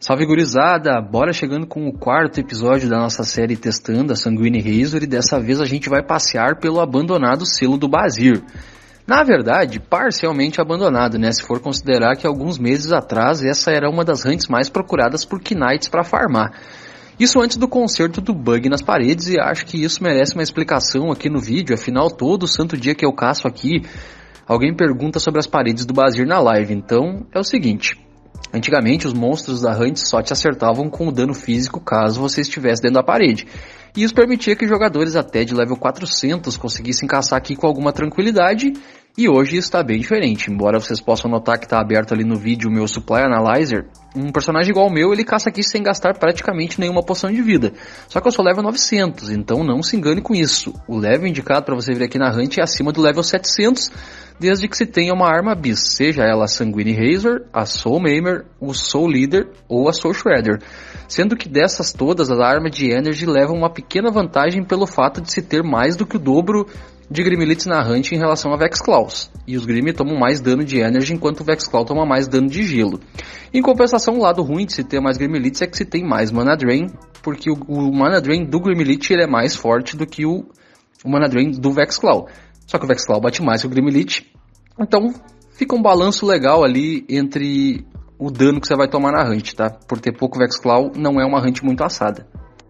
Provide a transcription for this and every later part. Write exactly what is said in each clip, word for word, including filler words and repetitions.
Salve gurizada, bora chegando com o quarto episódio da nossa série testando a Sanguine Razor e dessa vez a gente vai passear pelo abandonado selo do Bazir. Na verdade, parcialmente abandonado, né? Se for considerar que alguns meses atrás essa era uma das hunts mais procuradas por Knights para farmar. Isso antes do conserto do bug nas paredes e acho que isso merece uma explicação aqui no vídeo, afinal todo santo dia que eu caço aqui, alguém pergunta sobre as paredes do Bazir na live, então é o seguinte. Antigamente os monstros da hunt só te acertavam com o dano físico caso você estivesse dentro da parede. E isso permitia que jogadores até de level quatrocentos conseguissem caçar aqui com alguma tranquilidade. E hoje isso está bem diferente. Embora vocês possam notar que está aberto ali no vídeo o meu Supply Analyzer, um personagem igual ao meu ele caça aqui sem gastar praticamente nenhuma poção de vida. Só que eu sou level novecentos, então não se engane com isso. O level indicado para você vir aqui na hunt é acima do level setecentos, desde que se tenha uma arma bis, seja ela a Sanguine Razor, a Soul Maimer, o Soul Leader ou a Soul Shredder. Sendo que dessas todas, a arma de Energy leva uma pequena vantagem pelo fato de se ter mais do que o dobro de Grimelites na hunt em relação a Vexclaws. E os Grim tomam mais dano de Energy enquanto o Vexclaw toma mais dano de gelo. Em compensação, o lado ruim de se ter mais Grimelites é que se tem mais Mana Drain, porque o, o Mana Drain do Grimelite ele é mais forte do que o, o Mana Drain do Vexclaw. Só que o Vexclaw bate mais que o Grimelite, então fica um balanço legal ali entre o dano que você vai tomar na hunt, tá? Por ter pouco Vexclaw, não é uma hunt muito assada.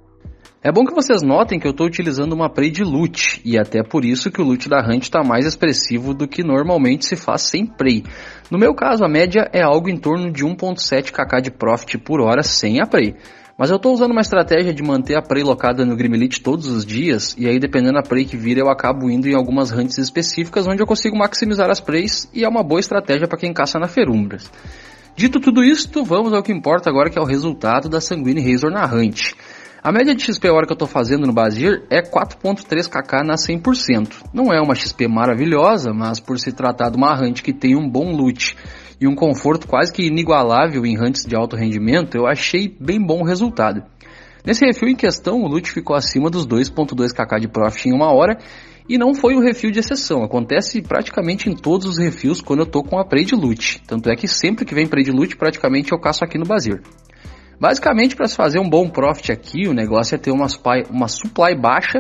É bom que vocês notem que eu estou utilizando uma prey de loot, e até por isso que o loot da hunt está mais expressivo do que normalmente se faz sem prey. No meu caso, a média é algo em torno de um ponto sete kk de profit por hora sem a prey. Mas eu estou usando uma estratégia de manter a prey locada no Grimelite todos os dias, e aí dependendo da prey que vira eu acabo indo em algumas hunts específicas onde eu consigo maximizar as preys, e é uma boa estratégia para quem caça na Ferumbras. Dito tudo isto, vamos ao que importa agora, que é o resultado da Sanguine Razor na hunt. A média de X P hora que eu estou fazendo no Bazir é quatro ponto três kk na cem por cento. Não é uma X P maravilhosa, mas por se tratar de uma hunt que tem um bom loot e um conforto quase que inigualável em hunts de alto rendimento, eu achei bem bom o resultado. Nesse refil em questão, o loot ficou acima dos dois ponto dois kk de profit em uma hora, e não foi um refil de exceção, acontece praticamente em todos os refis quando eu estou com a prey de loot. Tanto é que sempre que vem prey de loot, praticamente eu caço aqui no Bazir. Basicamente, para se fazer um bom profit aqui, o negócio é ter uma supply, uma supply baixa,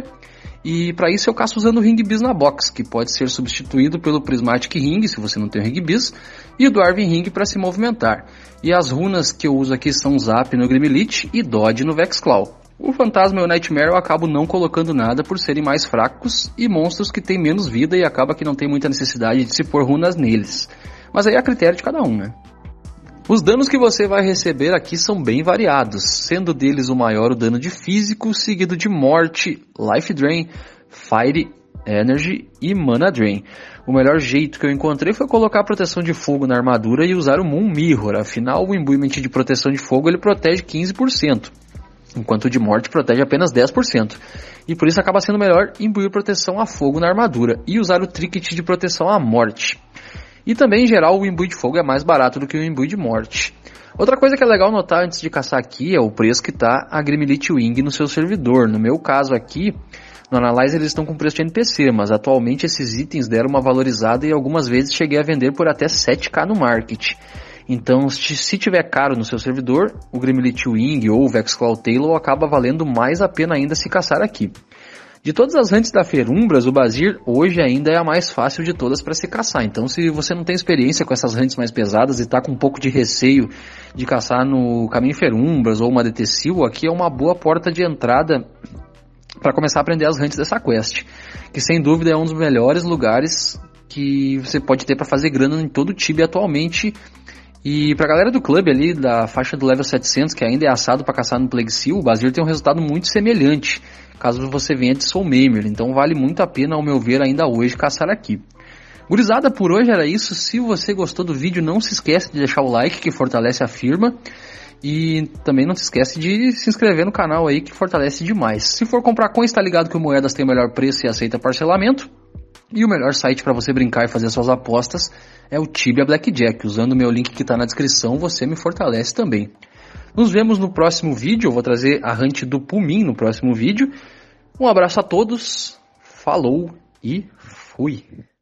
e para isso eu caço usando o Ring Bis na box, que pode ser substituído pelo Prismatic Ring, se você não tem o Ring Bis, e o Dwarven Ring para se movimentar. E as runas que eu uso aqui são Zap no Grimelite e Dodge no Vexclaw. O Fantasma e o Nightmare eu acabo não colocando nada por serem mais fracos e monstros que têm menos vida e acaba que não tem muita necessidade de se pôr runas neles. Mas aí é a critério de cada um, né? Os danos que você vai receber aqui são bem variados, sendo deles o maior o dano de físico, seguido de morte, life drain, fire, energy e mana drain. O melhor jeito que eu encontrei foi colocar a proteção de fogo na armadura e usar o Moon Mirror, afinal o imbuement de proteção de fogo ele protege quinze por cento, enquanto o de morte protege apenas dez por cento. E por isso acaba sendo melhor imbuir proteção a fogo na armadura e usar o trinket de proteção à morte. E também, em geral, o imbui de fogo é mais barato do que o imbui de morte. Outra coisa que é legal notar antes de caçar aqui é o preço que está a Grimelite Wing no seu servidor. No meu caso aqui, no Analyzer eles estão com preço de N P C, mas atualmente esses itens deram uma valorizada e algumas vezes cheguei a vender por até sete kk no market. Então, se tiver caro no seu servidor, o Grimelite Wing ou o Vexclaw Tail acaba valendo mais a pena ainda se caçar aqui. De todas as hunts da Ferumbras, o Bazir hoje ainda é a mais fácil de todas para se caçar. Então, se você não tem experiência com essas hunts mais pesadas e está com um pouco de receio de caçar no Caminho Ferumbras ou uma D T Seal, aqui é uma boa porta de entrada para começar a aprender as hunts dessa quest. Que sem dúvida é um dos melhores lugares que você pode ter para fazer grana em todo o Tibia atualmente. E pra galera do clube ali, da faixa do level setecentos, que ainda é assado para caçar no Plague Seal, o Bazir tem um resultado muito semelhante, caso você venha de Soul Maimer, então vale muito a pena, ao meu ver, ainda hoje caçar aqui. Gurizada, por hoje era isso. Se você gostou do vídeo, não se esquece de deixar o like, que fortalece a firma, e também não se esquece de se inscrever no canal aí, que fortalece demais. Se for comprar coins, tá ligado que o Moedas tem o melhor preço e aceita parcelamento. E o melhor site para você brincar e fazer suas apostas é o Tibia Blackjack. Usando o meu link que está na descrição, você me fortalece também. Nos vemos no próximo vídeo. Eu vou trazer a hunt do Pumin no próximo vídeo. Um abraço a todos, falou e fui!